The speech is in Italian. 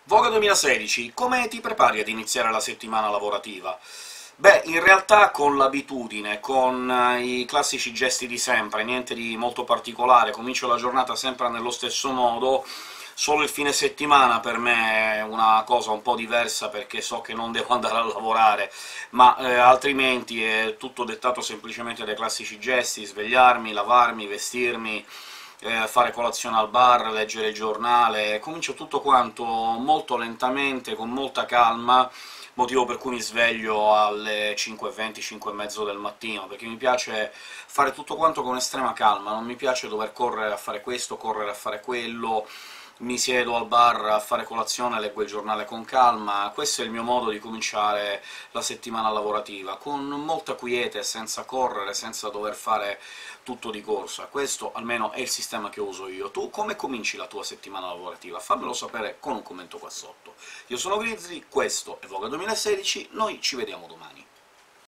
Voga 2016, come ti prepari ad iniziare la settimana lavorativa? Beh, in realtà con l'abitudine, con i classici gesti di sempre, niente di molto particolare, comincio la giornata sempre nello stesso modo. Solo il fine settimana per me è una cosa un po' diversa, perché so che non devo andare a lavorare, ma altrimenti è tutto dettato semplicemente dai classici gesti: svegliarmi, lavarmi, vestirmi, fare colazione al bar, leggere il giornale. Comincio tutto quanto molto lentamente, con molta calma, motivo per cui mi sveglio alle 5:20, 5:30 del mattino, perché mi piace fare tutto quanto con estrema calma, non mi piace dover correre a fare questo, correre a fare quello. Mi siedo al bar a fare colazione, leggo il giornale con calma. Questo è il mio modo di cominciare la settimana lavorativa, con molta quiete, senza correre, senza dover fare tutto di corsa. Questo almeno è il sistema che uso io. Tu come cominci la tua settimana lavorativa? Fammelo sapere con un commento qua sotto. Io sono Grizzly, questo è Voga 2016, noi ci vediamo domani.